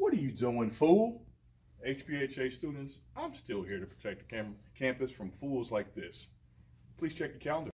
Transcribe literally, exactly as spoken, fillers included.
What are you doing, fool? H P H A students, I'm still here to protect the cam campus from fools like this. Please check your calendar.